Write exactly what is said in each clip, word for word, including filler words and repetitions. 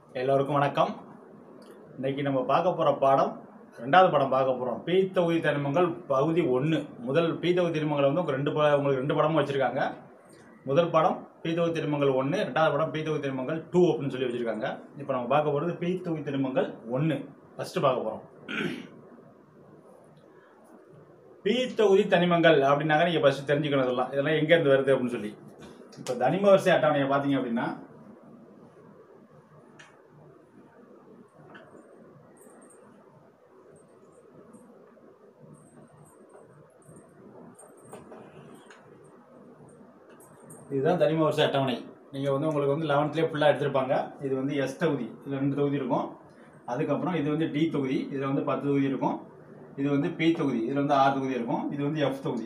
எல்லோருக்கும் வணக்கம். இன்னைக்கு நம்ம பார்க்க போகிற பாடம் ரெண்டாவது பாடம் பார்க்க போகிறோம். பி தொகுதி தனிமங்கள் பகுதி ஒன்று. முதல் பி தொகுதி தனிமங்கள் வந்து உங்களுக்கு ரெண்டு உங்களுக்கு ரெண்டு படமும் வச்சுருக்காங்க. முதல் படம் பி தொகுதி தனிமங்கள் ஒன்று, ரெண்டாவது படம் பி தொகுதி தனிமங்கள் டூ அப்படின்னு சொல்லி வச்சுருக்காங்க. இப்போ நம்ம பார்க்க போகிறது பி தொகுதி தனிமங்கள் ஒன்று ஃபஸ்ட்டு பார்க்க போகிறோம். பி தொகுதி தனிமங்கள் அப்படின்னாக்க நீங்கள் ஃபஸ்ட்டு தெரிஞ்சுக்கணும் இதெல்லாம் இதெல்லாம் எங்கேருந்து வருது அப்படின்னு சொல்லி. இப்போ தனிம வரிசை அட்டவணையை பார்த்தீங்க அப்படின்னா இதுதான் தனிம வரிசை அட்டவணை. நீங்கள் வந்து உங்களுக்கு வந்து லெவன்த்லேயே ஃபுல்லாக எடுத்திருப்பாங்க. இது வந்து எஸ் தொகுதி, இதில் ரெண்டு தொகுதி இருக்கும். அதுக்கப்புறம் இது வந்து டி தொகுதி, இதில் வந்து பத்து தொகுதி இருக்கும். இது வந்து பி தொகுதி, இதில் வந்து ஆறு தொகுதி இருக்கும். இது வந்து எஃப் தொகுதி.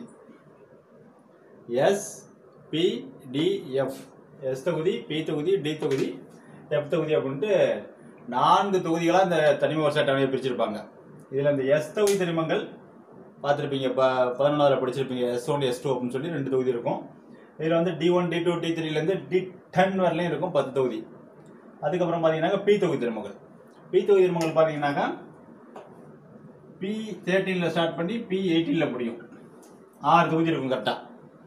S P D F, S தொகுதி, பி தொகுதி, டி தொகுதி, எஃப் தொகுதி அப்படின்ட்டு நான்கு தொகுதிகளாக இந்த தனிம வரிசை அட்டவணையை பிரிச்சிருப்பாங்க. இதில் இந்த எஸ் தொகுதி தனிமங்கள் பார்த்துருப்பீங்க, இப்போ பதினொன்றாவது படிச்சிருப்பீங்க. எஸ் ஒன் எஸ் டூ அப்படின்னு சொல்லி ரெண்டு தொகுதி இருக்கும். இதில் வந்து D one D two D த்ரீலேருந்து டி டென் வரலையும் இருக்கும், பத்து தொகுதி. அதுக்கப்புறம் பார்த்தீங்கன்னாக்கா பி தொகுதி தனிமங்கள். பி தொகுதி தனிமங்கள் பார்த்தீங்கன்னாக்கா பி தேர்ட்டீனில் ஸ்டார்ட் பண்ணி பி எயிட்டீனில் முடியும். ஆறு தொகுதி இருக்கும் கரெக்டாக.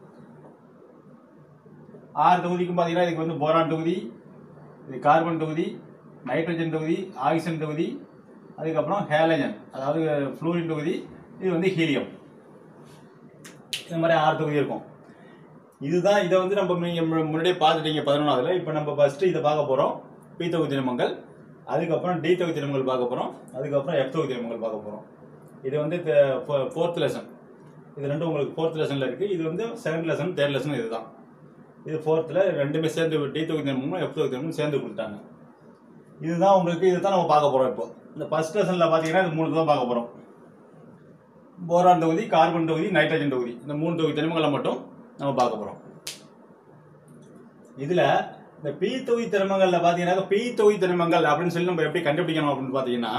ஆறு தொகுதிக்கும் பார்த்தீங்கன்னா இதுக்கு வந்து போரான் தொகுதி, இது கார்பன் தொகுதி, நைட்ரஜன் தொகுதி, ஆக்சிஜன் தொகுதி, அதுக்கப்புறம் ஹேலஜன் அதாவது ஃப்ளூரின் தொகுதி, இது வந்து ஹீலியம். இந்த மாதிரி ஆறு தொகுதி இருக்கும். இதுதான் இதை வந்து நம்ம நீங்கள் முன்னாடியே பார்த்துட்டீங்க பதினொன்றாவதுல. இப்போ நம்ம ஃபஸ்ட்டு இதை பார்க்க போகிறோம், பி தொகுதி தனிமங்கள். அதுக்கப்புறம் டி தொகுதி தனிமங்கள் பார்க்க போகிறோம். அதுக்கப்புறம் எஃப் தொகுதி தனிமங்கள் பார்க்க போகிறோம். இது வந்து ஃபோர்த் லெசன். இது ரெண்டும் உங்களுக்கு ஃபோர்த் லெசனில் இருக்குது. இது வந்து செகண்ட் லெசன், தேர்ட் லெசன். இதுதான் இது ஃபோர்த்தில் ரெண்டுமே சேர்ந்து டி தொகுதி தனிமங்களும் எஃப் தொகுதி தனிமங்களும் சேர்ந்து கொடுத்தாங்க. இதுதான் உங்களுக்கு இது தான் நம்ம பார்க்க போகிறோம். இப்போ இந்த ஃபர்ஸ்ட் லெசனில் பார்த்தீங்கன்னா இது மூணு தான் பார்க்க போகிறோம். போரான் தொகுதி, கார்பன் தொகுதி, நைட்ரஜன் தொகுதி, இந்த மூணு தொகுதி தனிமங்களை மட்டும் நம்ம பார்க்க போகிறோம். இதில் இந்த பி தொகுதி தனிமங்களில் பார்த்தீங்கன்னா பி தொகுதி தனிமங்கள் அப்படின்னு சொல்லி நம்ம எப்படி கண்டுபிடிக்கணும் அப்படின்னு பார்த்தீங்கன்னா,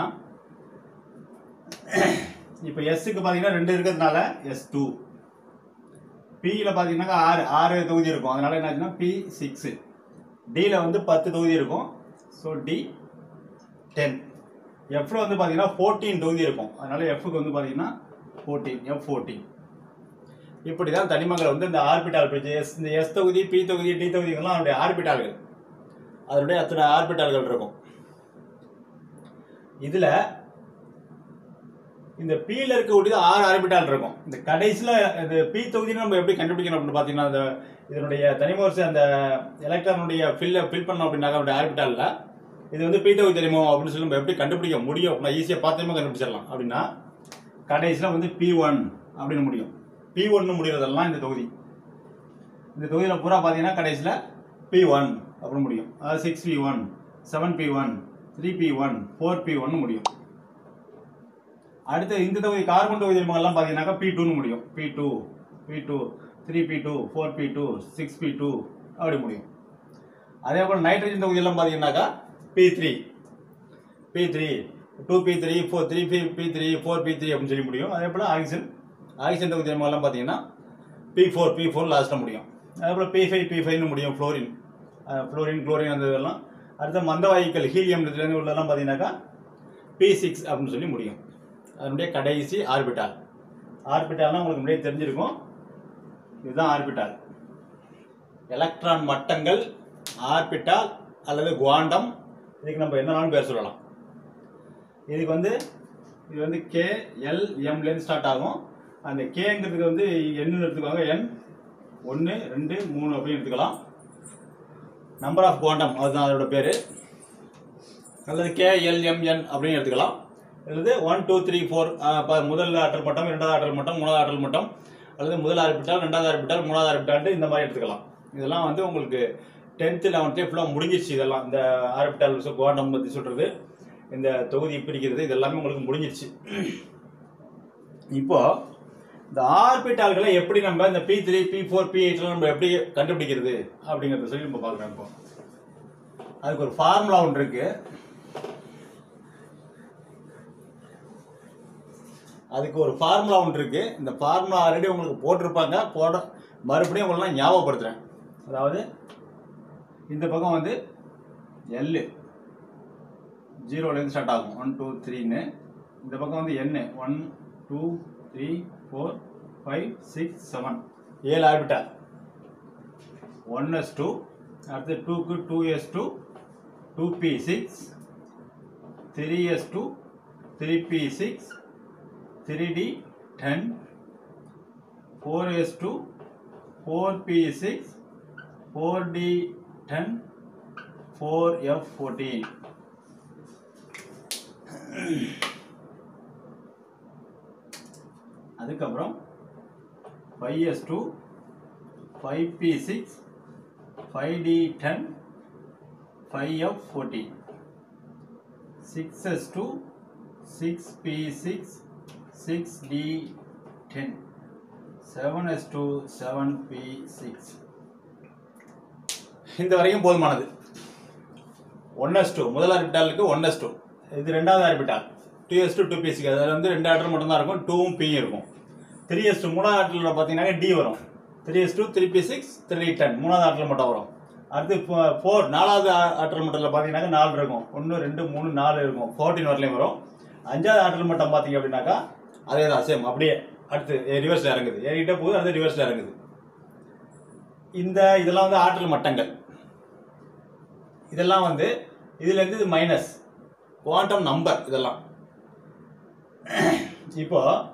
இப்போ எஸ்ஸுக்கு பார்த்தீங்கன்னா ரெண்டு இருக்கிறதுனால எஸ் டூ, பியில் பார்த்தீங்கன்னாக்கா ஆறு ஆறு தொகுதி இருக்கும். அதனால என்ன ஆச்சுன்னா பி சிக்ஸு, டியில் வந்து பத்து தொகுதி இருக்கும். So D ten. எஃப்ல வந்து பார்த்தீங்கன்னா ஃபோர்டீன் தொகுதி இருக்கும். அதனால எஃப்க்கு வந்து பார்த்தீங்கன்னா ஃபோர்டீன், எஃப் ஃபோர்டீன். இப்படி தான் தனிமங்கள் வந்து இந்த ஆர்பிட்டால் பிரிச்சு எஸ் இந்த எஸ் தொகுதி, பி தொகுதி, டி தொகுதிகள்லாம் அதனுடைய ஆர்பிட்டால்கள், அதனுடைய அத்தனை ஆர்பிட்டால்கள் இருக்கும். இதில் இந்த பியில் இருக்கக்கூடிய ஆறு ஆர்பிட்டால் இருக்கும். இந்த கடைசியில் இந்த பி தொகுதின்னு நம்ம எப்படி கண்டுபிடிக்கணும் அப்படின்னு பார்த்தீங்கன்னா, இந்த இதனுடைய தனிம வரிசை அந்த எலக்ட்ரானுடைய ஃபில்ல ஃபில் பண்ணோம் அப்படின்னாக்க அவருடைய ஆர்பிட்டாலில் இது வந்து பி தொகுதி தனிமம் அப்படின்னு சொல்லி நம்ம எப்படி கண்டுபிடிக்க முடியும் அப்படின்னா, ஈஸியாக பார்த்தோமே கண்டுபிடிச்சிடலாம். அப்படின்னா கடைசியில் வந்து பி ஒன் அப்படின்னு முடியும். பி ஒன்னு முடிகிறதெல்லாம் இந்த தொகுதி. இந்த தொகுதியில் பூரா பார்த்தீங்கன்னா கடைசியில் பி ஒன் அப்படின்னு முடியும். அதாவது six P one, seven P one, three P one, four P ஒன்னு முடியும். அடுத்து இந்த தொகுதி கார்பன் தொகுதி எல்லாம் பார்த்தீங்கன்னாக்கா பி டூன்னு முடியும். P two, P two, three P two, four P two, six P two அப்படி முடியும். அதே போல் நைட்ரஜன் தொகுதியெல்லாம் பார்த்தீங்கன்னாக்கா P three, P three, two P three, four three P P three, four P three அப்படின்னு சொல்லி முடியும். அதே போல் ஆக்சிஜன் ஆக்சிஜன் தொகுதி எல்லாம் பார்த்தீங்கன்னா பி ஃபோர், பி ஃபோர் லாஸ்ட்டில் முடியும். அதே போல் பி ஃபைவ், பி ஃபைவ்னு முடியும். ஃப்ளோரின், ஃப்ளோரின், குளோரின் அந்த இதெல்லாம். அடுத்த மந்தவாயுக்கள் ஹீலியம் இதுலேருந்து உள்ளதெல்லாம் பார்த்தீங்கன்னாக்கா பி சிக்ஸ் அப்படின்னு சொல்லி முடியும். அதனுடைய கடைசி ஆர்பிட்டால். ஆர்பிட்டால்னால் உங்களுக்கு முன்னாடியே தெரிஞ்சிருக்கும். இதுதான் ஆர்பிட்டால். எலக்ட்ரான் மட்டங்கள், ஆர்பிட்டால் அல்லது குவாண்டம், இதுக்கு நம்ம என்னன்னாலும் பேர் சொல்லலாம். இதுக்கு வந்து இது வந்து கே எல் எம்லேருந்து ஸ்டார்ட் ஆகும். அந்த கேங்கிறதுக்கு வந்து எண்ணு எடுத்துக்குவாங்க. என் ஒன்று ரெண்டு மூணு அப்படின்னு எடுத்துக்கலாம். நம்பர் ஆஃப் குவாண்டம் அதுதான் அதோட பேர். அல்லது கே எல் எம் என் அப்படின்னு எடுத்துக்கலாம். அல்லது ஒன் டூ த்ரீ ஃபோர் முதல் ஆற்றல் மட்டம், இரண்டாவது ஆற்றல் மட்டம், மூணாவது ஆற்றல் மட்டம், அல்லது முதல் ஆர்பிட்டால், ரெண்டாவது ஆர்பிட்டால், மூணாவது ஆர்பிட்டால், இந்த மாதிரி எடுத்துக்கலாம். இதெல்லாம் வந்து உங்களுக்கு டென்த்து லெவன்த்தே ஃபுல்லாக முடிஞ்சிருச்சு. இதெல்லாம் இந்த ஆர்பிட்டால் குவாண்டம் பற்றி சொல்கிறது, இந்த தொகுதி பிரிக்கிறது, இது எல்லாமே உங்களுக்கு முடிஞ்சிருச்சு. இப்போ இந்த ஆர்பிட்டால்களை எப்படி நம்ம இந்த P three, P four, P எயிட்லாம் நம்ம எப்படி கண்டுபிடிக்கிறது அப்படிங்கிறத சொல்லி நம்ம பார்க்குறோம். இப்போ அதுக்கு ஒரு ஃபார்முலா ஒன்று இருக்கு. அதுக்கு ஒரு ஃபார்முலா ஒன்று இருக்கு. இந்த ஃபார்முலா ஆல்ரெடி உங்களுக்கு போட்டிருப்பாங்க. போட மறுபடியும் உங்களுக்கு ஞாபகப்படுத்துறேன். அதாவது இந்த பக்கம் வந்து எல், ஜீரோலேருந்து ஸ்டார்ட் ஆகும் ஒன் டூ த்ரீன்னு. இந்த பக்கம் வந்து N one two three four five six seven ஏழு ஆர்பிட்டால். ஒன் எஸ் டூ, அடுத்து டூக்கு two S two, two B six, three S two, three P six, three D ten, four S two, four P six, four D ten, four F fourteen. அதுக்கப்புறம் five S two, five P six, five D ten, five F fourteen, six S two, six P six, six D ten, seven S two, seven P six. இந்த வரைக்கும் போதுமானது. One S two முதல் ஆர்பிட்டாலுக்கு one S two, இது ரெண்டாவது orbital two S two, two B six. அதில் வந்து ரெண்டு order மட்டும் தான் இருக்கும், டூவும் பியும் இருக்கும். த்ரீ எஸ் டூ மூணாவது ஆர்டரில் பார்த்தீங்கன்னா டி வரும். Three S two, three P six, three ten மூணாவது ஆர்டரில் மட்டும் வரும். அடுத்து ஃபோர் நாலாவது ஆர்டர் மட்டும் பார்த்தீங்கன்னா நாலு இருக்கும், ஒன்று ரெண்டு மூணு நாலு இருக்கும், ஃபோர்டீன் வரலையும் வரும். அஞ்சாவது ஆர்டர் மட்டும் பார்த்தீங்க அப்படின்னாக்கா அதே தான் சேம், அப்படியே அடுத்து ரிவர்ஸில் இறங்குது, ஏறிக்கிட்டே போகுது, அது ரிவர்ஸில் இறங்குது. இந்த இதெல்லாம் வந்து ஆற்றல் மட்டங்கள். இதெல்லாம் வந்து இதுலேருந்து இது மைனஸ் குவாண்டம் நம்பர் இதெல்லாம். இப்போ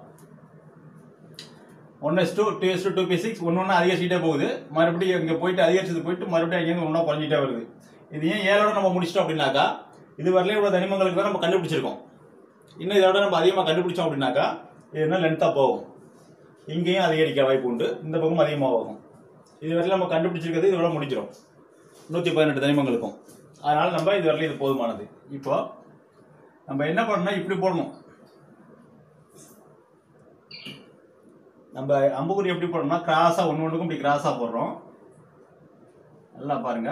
one S two, two S two, two B six ஒன்று ஒன்று அதிகரிச்சுட்டே போகுது, மறுபடியும் இங்கே போயிட்டு அதிகரிச்சது போயிட்டு மறுபடியும் அங்கேருந்து ஒன்றா குறைஞ்சிட்டே வருது. இது ஏன் ஏழோட நம்ம முடிச்சிட்டோம் அப்படின்னாக்கா இது வரலையும் இவ்வளோ தனிமங்களுக்கு தான் நம்ம கண்டுபிடிச்சிருக்கோம். இன்னும் இதோட நம்ம அதிகமாக கண்டுபிடிச்சோம் அப்படின்னாக்கா இது என்ன லென்த்தாக போகும், இங்கேயும் அதிகரிக்க வாய்ப்பு உண்டு, இந்த பக்கம் அதிகமாக போகும். இது வரையிலும் நம்ம கண்டுபிடிச்சிருக்கிறது இதோட முடிஞ்சிடும் நூற்றி பதினெட்டு தனிமங்களுக்கும். அதனால் நம்ம இது வரலையும் இது போதுமானது. இப்போ நம்ம என்ன பண்ணணும், இப்படி போடணும். நம்ம அம்புக்குறி எப்படி போடணும்னா கிராஸாக ஒன்று ஒன்றுக்கும் இப்படி கிராஸாக போடுறோம். நல்லா பாருங்க.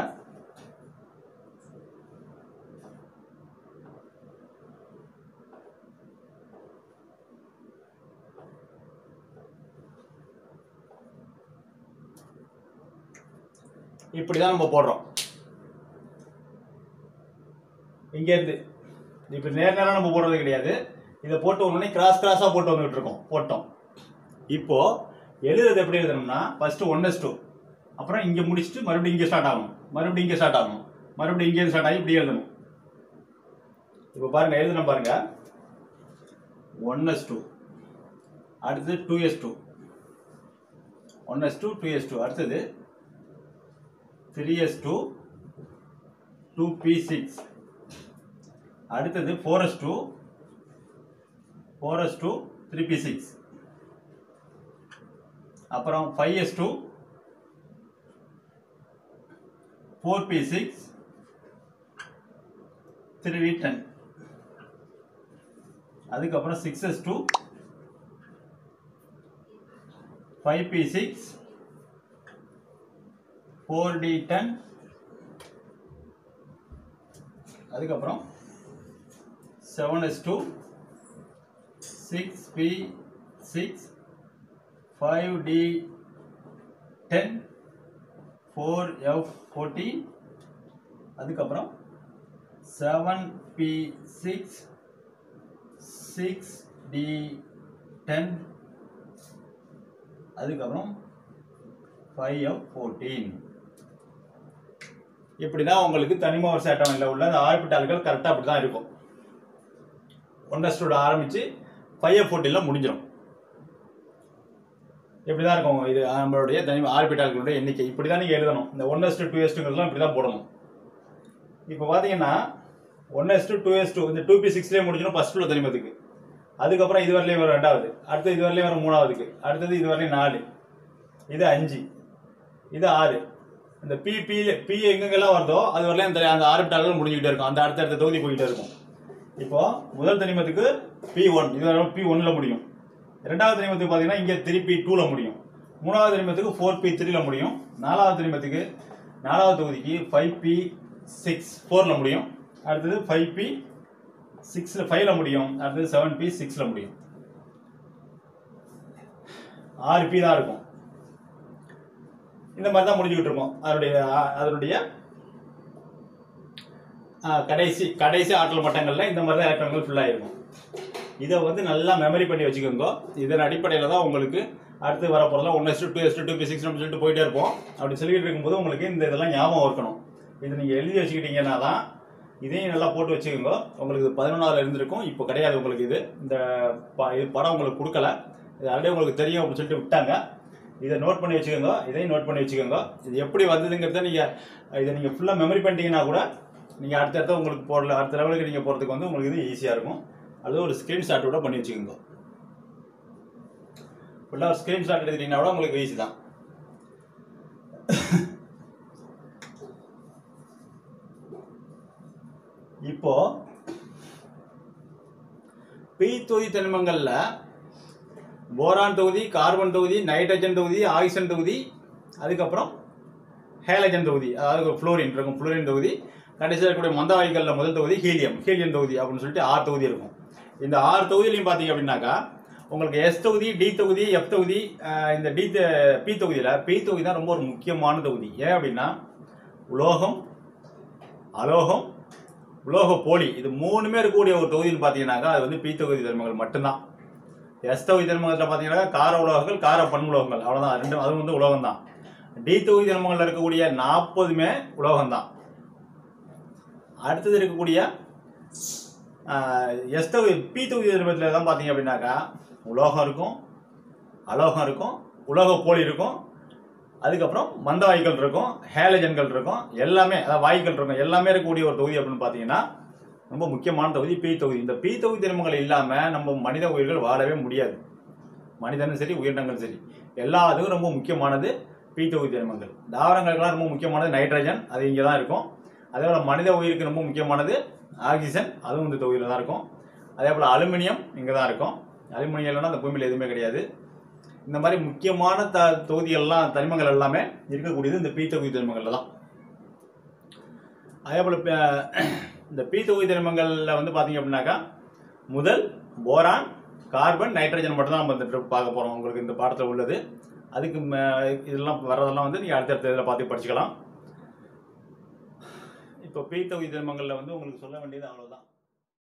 இப்படிதான் நம்ம போடுறோம். இங்க இருந்து இப்ப நேர் நேரம் நம்ம போடுறது கிடையாது, இதை போட்டு ஒன்று கிராஸ் கிராஸா போட்டு வந்துட்டு இருக்கோம் போட்டோம். இப்போ எழுதுறது எப்படி எழுதணும்னா ஃபர்ஸ்ட் ஒன் எஸ் டூ, அப்புறம் இங்க முடிச்சுட்டு மறுபடியும் இங்கே ஸ்டார்ட் ஆகணும், மறுபடியும் இங்கே ஸ்டார்ட் ஆகணும், மறுபடியும் இங்கே ஸ்டார்ட் ஆகி இப்படி எழுதணும். இப்போ பாருங்க எழுதணும் பாருங்க. ஒன் எஸ் டூ, அடுத்தது two S two, one S two, two S two, அடுத்தது three S two, two B six, அடுத்தது four S two, four S two, three P six, அப்புறம் five S two, four P six, three D ten, அதுக்கப்புறம் six S two, five P six, four D ten, அதுக்கப்புறம் seven S two, six P six, five D ten, four F fourteen, அதுக்கப்புறம் seven P six, six D ten, அதுக்கப்புறம் five F fourteen. இப்படிதான் உங்களுக்கு தனிம வரிசை அட்டவணையில் உள்ள அந்த ஆர்பிட்டால்கள் கரெக்டாக அப்படி தான் இருக்கும். ஒன் எஸ் டூ ஆரம்பிச்சு ஃபைவ் எஃப் ஃபோர்டீனில் முடிஞ்சிடும். இப்படி தான் இருக்கும் இது நம்மளுடைய தனிம ஆர்பிட்டால்களுடைய எண்ணிக்கை. இப்படி தான் நீங்கள் எழுதணும். இந்த one S two two s டூங்கிறதுலாம் இப்படி தான் போடணும். இப்போ பார்த்தீங்கன்னா one S two two S two இந்த டூ பி சிக்ஸ்லேயே முடிஞ்சிடும் ஃபர்ஸ்ட் உள்ள தனிமத்துக்கு. அதுக்கப்புறம் இது வரலையும் வரும் ரெண்டாவது, அடுத்தது இது வரலையும் வரும் மூணாவதுக்கு, அடுத்தது இது வரலையும் நாலு, இது அஞ்சு, இது ஆறு. இந்த பி பி பி எங்கெங்கெல்லாம் வருதோ அது வரலையும் அந்த அந்த ஆர்பிட்டால்கள் முடிஞ்சுக்கிட்டே இருக்கும், அந்த அடுத்தடுத்த தொகுதி போய்கிட்டே இருக்கும். இப்போ முதல் தனிமத்துக்கு பி ஒன், இது வரும் பி ஒன்னில் முடியும். ரெண்டாவது தனிமத்துக்கு பார்த்தீங்கன்னா இங்கே த்ரீ பி டூவில் முடியும். மூணாவது தனிமத்துக்கு ஃபோர் பி த்ரீயில் முடியும். நாலாவது தனிமத்துக்கு நாலாவது தொகுதிக்கு ஃபைவ் பி சிக்ஸ் ஃபோரில் முடியும். அடுத்தது ஃபைவ் பி சிக்ஸில் ஃபைவ்ல முடியும். அடுத்தது செவன் பி சிக்ஸில் முடியும். ஆறு பி தான் இருக்கும். இந்த மாதிரி தான் முடிஞ்சுக்கிட்டு இருக்கோம். அதனுடைய அதனுடைய கடைசி கடைசி ஆற்றல் மட்டங்களில் இந்த மாதிரி தான் எலக்ட்ரான்கள் ஃபுல்லாக இருக்கும். இதை வந்து நல்லா மெமரி பண்ணி வச்சுக்கோங்க. இதன் அடிப்படையில் தான் உங்களுக்கு அடுத்து வர போகிறதெல்லாம் one S two S two B six சொல்லிட்டு போயிட்டே இருப்போம். அப்படி சொல்லிட்டு இருக்கும்போது உங்களுக்கு இந்த இதெல்லாம் ஞாபகம் இருக்கணும். இது நீங்கள் எழுதி வச்சுக்கிட்டீங்கன்னா தான் இதையும் நல்லா போட்டு வச்சுக்கோங்க. உங்களுக்கு பதினொன்றாவது இருந்திருக்கும், இப்போ கிடையாது உங்களுக்கு. இது இந்த இது படம் உங்களுக்கு கொடுக்கல, இது ஆல்ரெடி உங்களுக்கு தெரியும் அப்படின்னு சொல்லிட்டு விட்டாங்க. இதை நோட் பண்ணி வச்சுக்கோங்க, இதையும் நோட் பண்ணி வச்சுக்கோங்க. இது எப்படி வந்ததுங்கிறத நீங்கள் இதை நீங்கள் ஃபுல்லாக மெமரி பண்ணிட்டீங்கன்னா கூட நீங்கள் அடுத்தடுத்த உங்களுக்கு போடல அடுத்த லெவலுக்கு நீங்கள் போகிறதுக்கு வந்து உங்களுக்கு இது ஈஸியாக இருக்கும். அது ஒரு ஸ்க்ரீன்ஷாட் கூட பண்ணி வச்சுக்கோங்க. ஃபுல்லாக ஒரு ஸ்க்ரீன்ஷாட் எடுத்துட்டீங்கன்னா கூட உங்களுக்கு ஈஸி தான். இப்போ பி தொகுதி தனிமங்கள்ல போரான் தொகுதி, கார்பன் தொகுதி, நைட்ரஜன் தொகுதி, ஆக்சிஜன் தொகுதி, அதுக்கப்புறம் ஹேலஜன் தொகுதி, அதாவது புளோரின் இருக்கும், புளோரின் தொகுதி, கடைசியாக இருக்கக்கூடிய மந்த வாயுக்களில் முதல் தொகுதி ஹீலியம், ஹீலியம் தொகுதி அப்படின்னு சொல்லிட்டு ஆறு தொகுதி இருக்கும். இந்த ஆறு தொகுதியிலையும் பார்த்தீங்க அப்படின்னாக்கா உங்களுக்கு எஸ் தொகுதி, டி தொகுதி, எஃப் தொகுதி, இந்த டி பி தொகுதியில் பி தொகுதி தான் ரொம்ப ஒரு முக்கியமான தொகுதி. ஏன் அப்படின்னா உலோகம், அலோகம், உலோக போலி, இது மூணுமே இருக்கக்கூடிய ஒரு தொகுதின்னு பார்த்தீங்கன்னாக்கா அது வந்து பி தொகுதி தனிமங்கள் மட்டும்தான். எஸ் தொகுதி தனிமங்கள்ல பார்த்தீங்கன்னா கார உலோகங்கள், கார பன்முலோகங்கள், அவ்வளோதான் ரெண்டும், அது வந்து உலோகம் தான். டி தொகுதி தனிமங்கள்ல இருக்கக்கூடிய நாற்பதுமே உலோகம் தான். அடுத்தது இருக்கக்கூடிய எஸ் தொகுதி பி தொகுதி தனிமத்தில் தான் பார்த்தீங்க அப்படின்னாக்கா உலோகம் இருக்கும், அலோகம் இருக்கும், உலோக போலி இருக்கும், அதுக்கப்புறம் மந்த வாயுக்கள் இருக்கும், ஹேலஜன்கள் இருக்கும், எல்லாமே அதாவது வாயுக்கள் இருக்கும், எல்லாமே இருக்கக்கூடிய ஒரு தொகுதி அப்படின்னு பார்த்தீங்கன்னா ரொம்ப முக்கியமான தொகுதி பி தொகுதி. இந்த பி தொகுதி தனிமங்கள் இல்லாமல் நம்ம மனித உயிர்கள் வாழவே முடியாது. மனிதனும் சரி, உயிரினங்களும் சரி, எல்லாத்துக்கும் ரொம்ப முக்கியமானது பி தொகுதி தனிமங்கள். தாவரங்களுக்கெல்லாம் ரொம்ப முக்கியமானது நைட்ரஜன், அது இங்கே தான் இருக்கும். அதே போல் மனித உயிருக்கு ரொம்ப முக்கியமானது ஆக்சிஜன், அதுவும் இந்த தொகுதியில் தான் இருக்கும். அதே போல் அலுமினியம் இங்கே தான் இருக்கும். அலுமினியம் இல்லைன்னா அந்த பூமியில் எதுவுமே கிடையாது. இந்த மாதிரி முக்கியமான த தொகுதிகள்லாம் தனிமங்கள் எல்லாமே இருக்கக்கூடியது இந்த பி தொகுதி தனிமங்களில் தான். அதே போல் இந்த பி தொகுதி தனிமங்களில் வந்து பார்த்தீங்க அப்படின்னாக்கா முதல் போரான், கார்பன், நைட்ரஜன் மட்டும் தான் நம்ம இந்த பார்க்க போகிறோம். உங்களுக்கு இந்த பாடத்தில் உள்ளது. அதுக்கு இதெல்லாம் வர்றதெல்லாம் வந்து நீங்கள் அடுத்தடுத்த இதில் பார்த்து படிச்சுக்கலாம். இப்போ பி தொகுதி தனிமங்களில் வந்து உங்களுக்கு சொல்ல வேண்டியது அவ்வளோதான்.